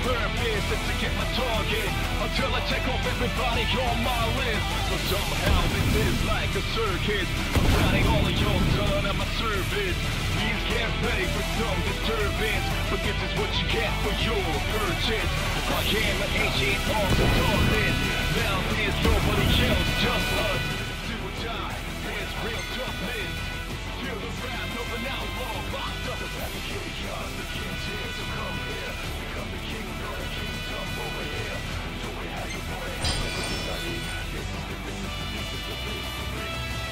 purpose is to get my target until I check off everybody on my list. But somehow this is like a circus. I'm counting all of your done at my service. Please get ready for some disturbance, but this is what you get for your purchase. I am an ancient arms of darkness. Now there's nobody else, just us. Do or die, there's real toughness. Feel the wrath of an outlaw locked up. The chaos, the king's here, so come here. Become the king of the kingdom over here. Do it how you want it, how everybody. This is the victory.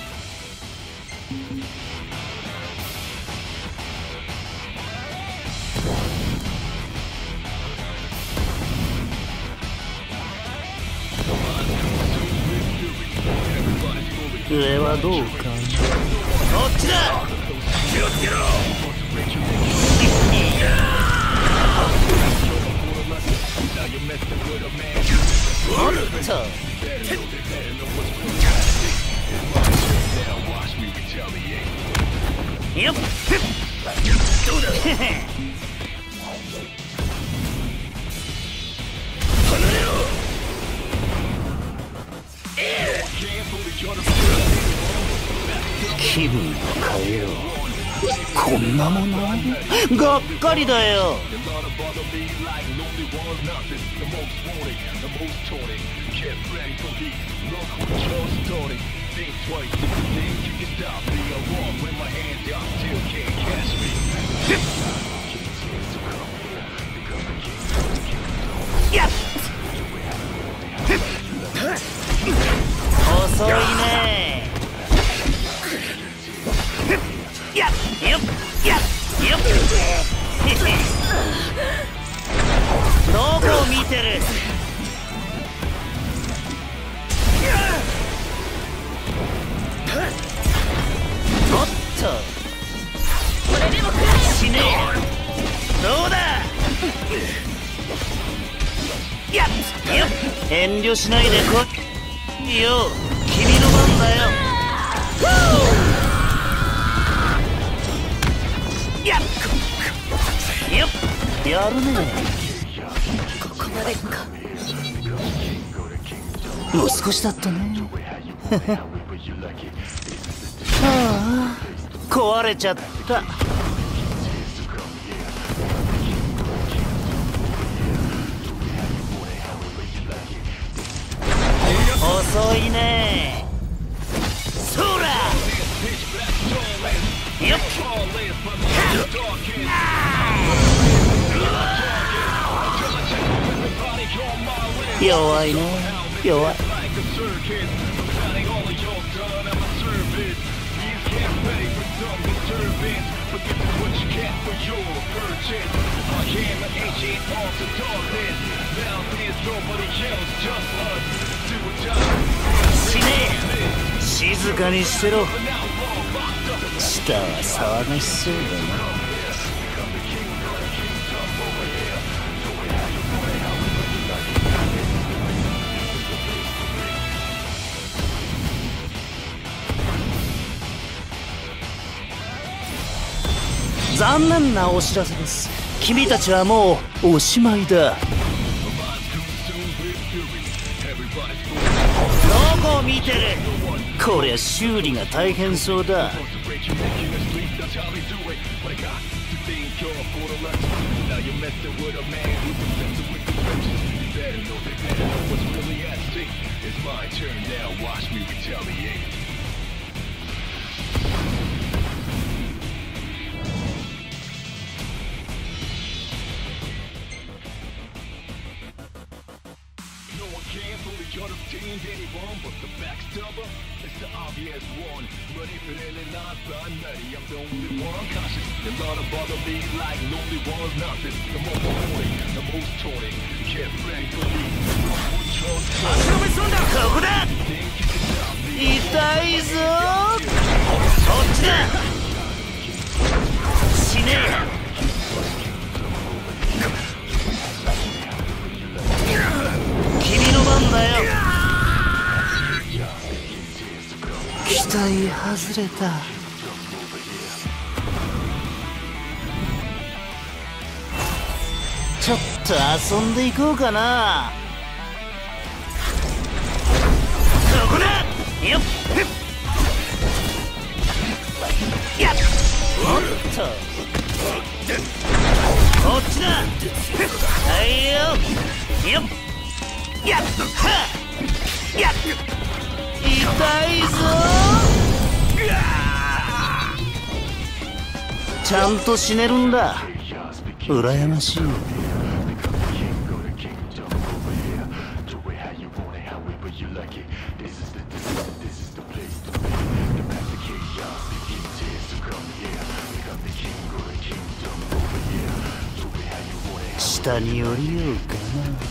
Everybody's 上はどうかな。こっちだ。気をつけろ。おっと。よっ。どうだ。離れろ。気分を変えよう。こんなものがっかりだよ。やっ遅いね。やっよっやっよっどこを見てる。おっとこれでも死ねえ。どうだ。やっよっ遠慮しないでこいよ。君の番だよ。やっよっやるね。ここまでか。もう少しだったね。はあ壊れちゃった。遅いね。そらよっ弱いね。弱い。死ねえ。静かにしてろ。下は騒がしそうだな。残念なお知らせです。君たちはもうおしまいだ。どこを見てる。こりゃ修理が大変そうだ。 Can't fully understand anyone, but the backstabber is the obvious one. But if it ain't not by nutty, I'm the only one cautious. They love to bother me like nobody was nothing. The most horny, the most taunting. Get ready for me. ここだ。痛いぞ。そっちだ。死ねえ。君の番だよ。期待外れた。 ちょっと遊んでいこうかな。そこだ。よっやっおっとこっちだ。はいよよっやっはっやっ痛いぞ。ちゃんと死ねるんだ。羨ましい。下に降りようかな。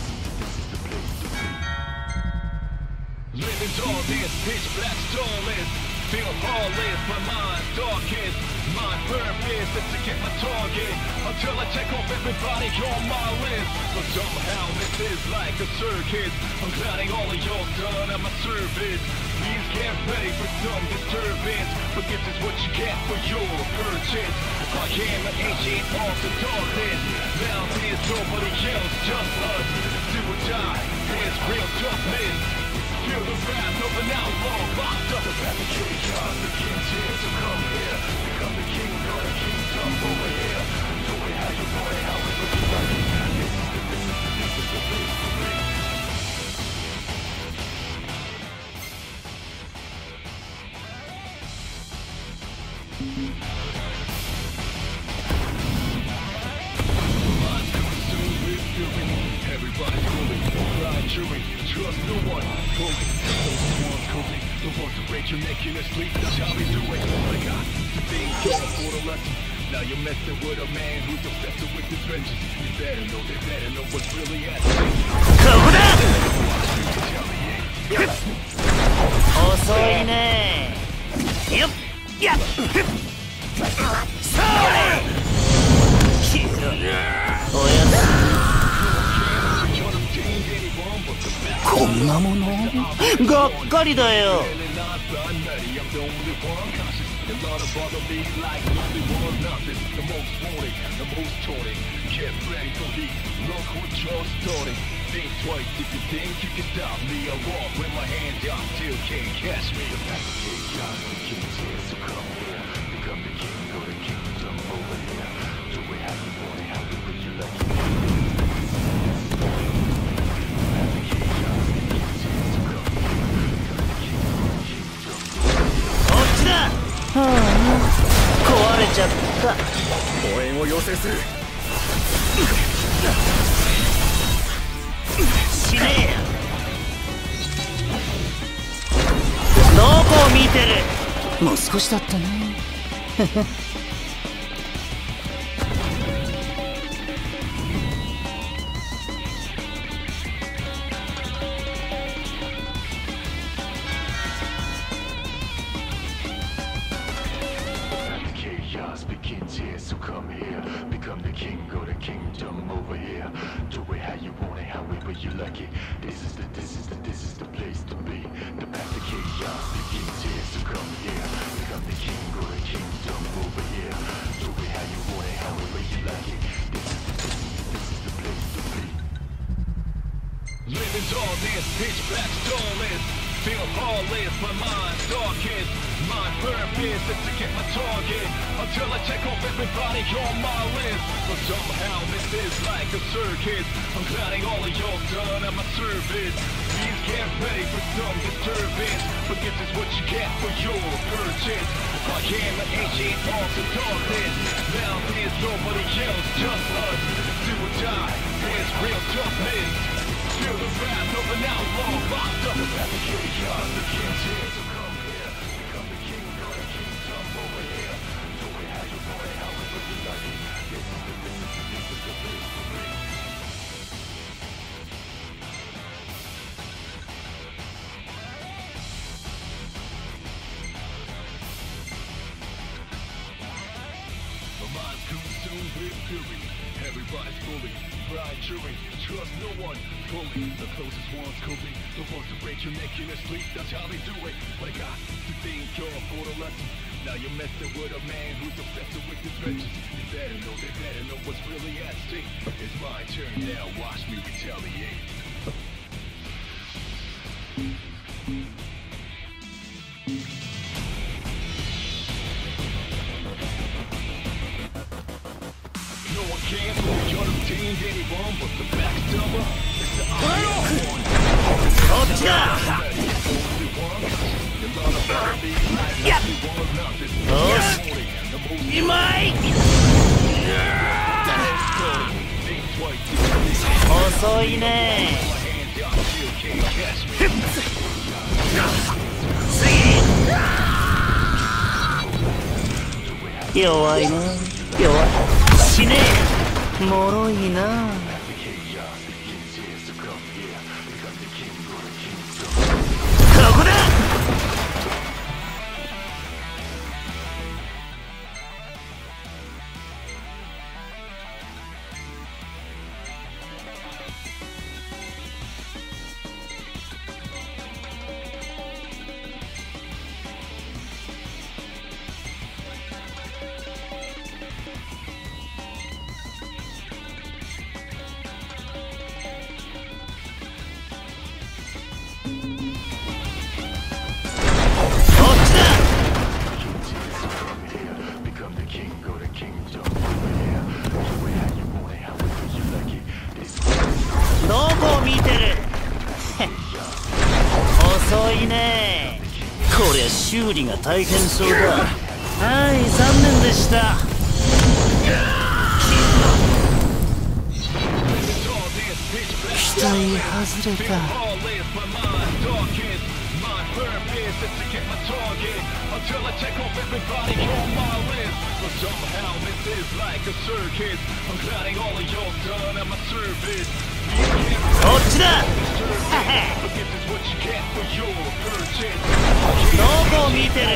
Feel heartless, my mind's darkest. My purpose is to get my target until I check off everybody on my list. But somehow this is like a circus. I'm gliding all of your done at my service. Please get ready for some disturbance, but this is what you get for your purchase. I am an ancient of the darkness. Now there's nobody else, just us. Do or die, it's real toughness. Feel the wrath of an outlaw locked up. The chaos, the king's here, so come here. Become the king of the kingdom over here. Do it how you want it, however you like it. This is the place to be. Everybody's moving, blind chewing, trust no one. Pulling, those ones coping, the ones to break your neck in the street. That's how we do it. I got the thing going for the lesson. Now you're messing with a man who's obsessed with his vengeance. You better know what's really at stake. 遅いね。よっやっそれ消えろ。おやすみ。こんなものがっかりだよ。はあ、壊れちゃった。 応援を要請する。 死ねえよ。どこを見てる。もう少しだったね。 Begins here, so come here. Become the king of the kingdom over here. Do it how you want it, however you like it. This is the place to be. The path to chaos begins here, so come here. Become the king of the kingdom over here. Do it how you want it, however you like it. This is the place to be. Living darkness, pitch black starless. Feel heartless, my mind's darkest. My purpose is to get my target until I check off everybody on my list. But somehow this is like a circus. I'm gliding all of your done at my service. Please get ready for some disturbance, but this is what you get for your purchase. I am an ancient of the darkness. Now there's nobody else, just us. Do or die, it's real toughness. Feel the wrath of an outlaw locked up. The chaos, the king's here, so come here. Become the king of the kingdom over here. Do it how you want it, however you like it. This is the place to be. My mind's consumed with fury. Everybody's bullied, blind chewing, trust no one. Pulling, the closest ones coping, the ones to break your neck in their sleep. That's how they do it. But I got to think you're for the lesson. Now you're messing with a man who's obsessed with his riches. They better know what's really at stake. It's my turn now, watch me retaliate. No one can fully understand anyone but the backstabber. It's the only one. 遅いね。弱いな。弱い。死ねえ。脆いな。ここだ。遅いね。こりゃ修理が大変そうだ。はい、残念でした。期待外れた。こっちだ。どこを見てる。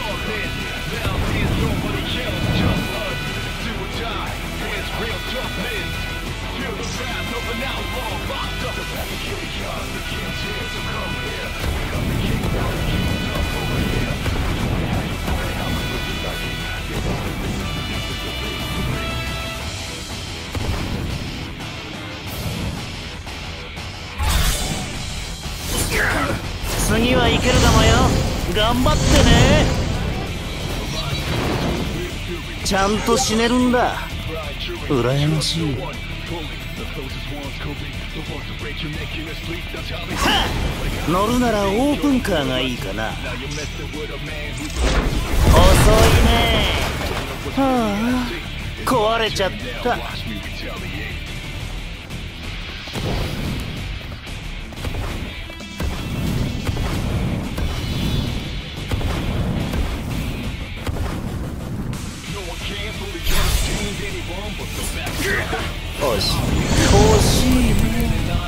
次はいけるかもよ。頑張ってね。ちゃんと死ねるんだ。羨ましい。乗るならオープンカーがいいかな。遅いね。はあ、壊れちゃった。惜しい。惜しいね。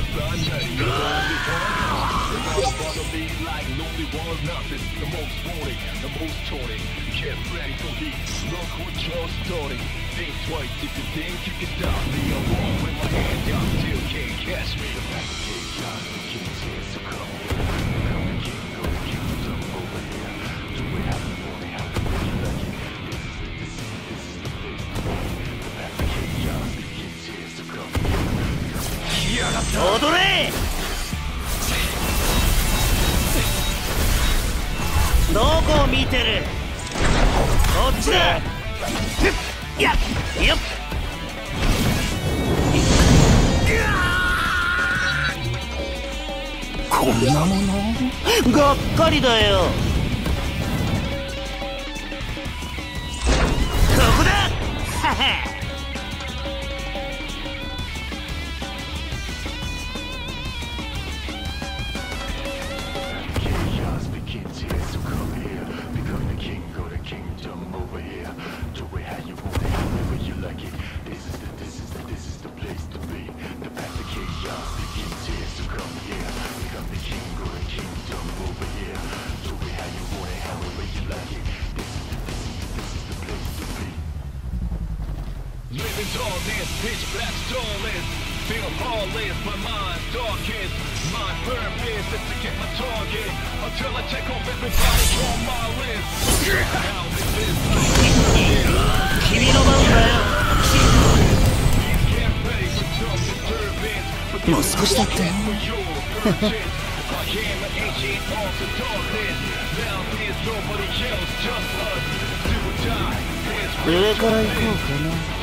踊れ。どこを見てる。こっちだ。やっよっ。こんなものがっかりだよ。ここだ。はは。 Darkness, pitch black starless, feel heartless, my mind's darkest. My purpose is to get my target until I take off everybody on my list. How this is like 君の番だよ。 these can't pay for some disturbance, but もう少しだったよ。 for your urgence. I am an ancient of the darkness. Now there's nobody else, just us. Do or die. Hands 上から行こうかな。